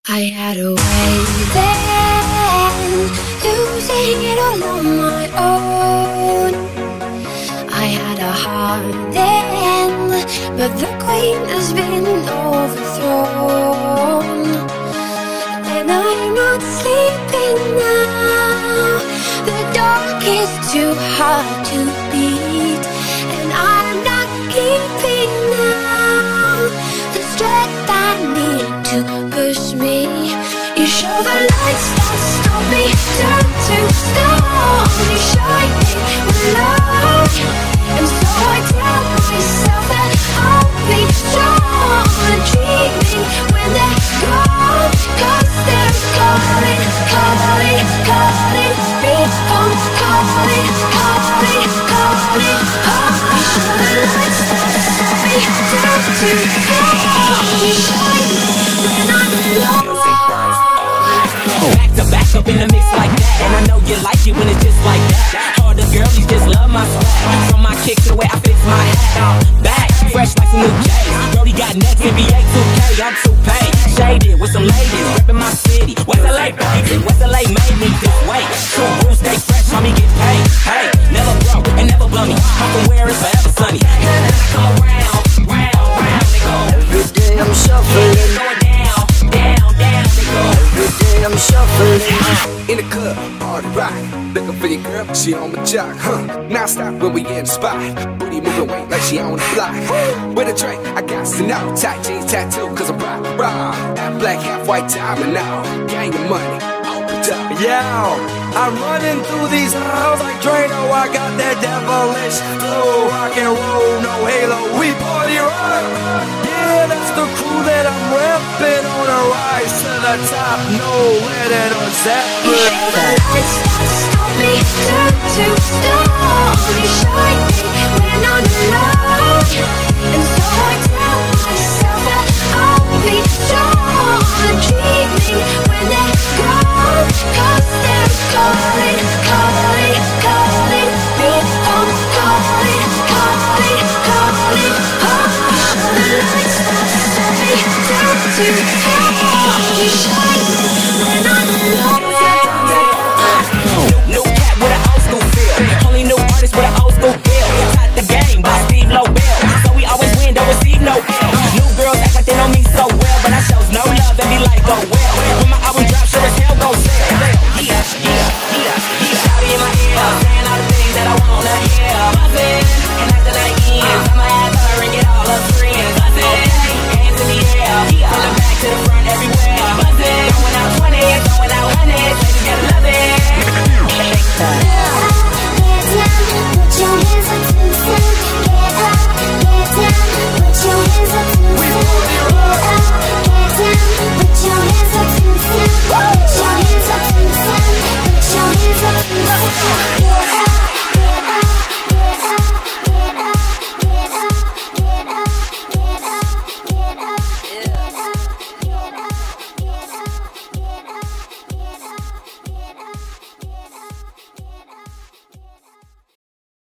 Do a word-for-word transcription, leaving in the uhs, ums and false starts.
I had a way then, losing it all on my own. I had a heart then, but the queen has been overthrown. And I'm not sleeping now, the dark is too hard to beat. And I'm not keeping now the strength I need to push me. You show the lights that stop me, turn to stone. You shine me with love, and so I tell myself that I'll be strong. And dreaming when they're gone, cause they're calling, calling, calling me home. Calling, calling, calling home. You show the lights that stop me, turn to stone. You shine me when I'm alone. Back to back up in the mix like that, and I know you like it when it's just like that. All the girlies just love my swag, from my kick to the way I fix my hat. Back, fresh like some new J's. Brody got next, N B A two K, I'm too paid. Shaded with some ladies, reppin' my city. West L A, baby, West L A made me this way. True rules, stay fresh, homie, get paid. Hey, never broke and never blow me. I can wear it forever sunny. And then I come around, round, round, they go. Every day I'm shuffling, going down, down, down, they go. every day I'm shuffling. In the club, party rock, looking for your girl, she on my jock, huh? Now stop when we in the spot, booty moving weight like she on the block. With a drink, I got to know, tight jeans tattoo, cause I'm rock, rock. Half black, half white diamond now, gang of money, opened up. Yeah, I'm running through these halls like Drano. I got that devilish flow, rock and roll, no halo, we party rock. Yeah, that's the crew that I'm repping on a rise to the top, no letting or Zeppelin. You show the lights that stop me, turn to stone. You shine me when I'm alone, and so I tell myself that I'll be strong. And dreaming when they're gone, cause they're calling, calling, calling me home. Calling, calling, calling home. You show the lights that stop me, turn to stone. You shine me